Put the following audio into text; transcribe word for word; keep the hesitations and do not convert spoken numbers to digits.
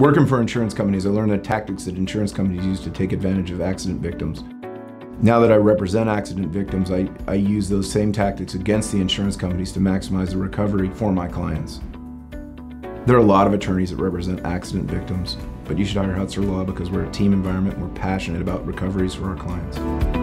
Working for insurance companies, I learned the tactics that insurance companies use to take advantage of accident victims. Now that I represent accident victims, I, I use those same tactics against the insurance companies to maximize the recovery for my clients. There are a lot of attorneys that represent accident victims, but you should hire Hutzler Law because we're a team environment, we're passionate about recoveries for our clients.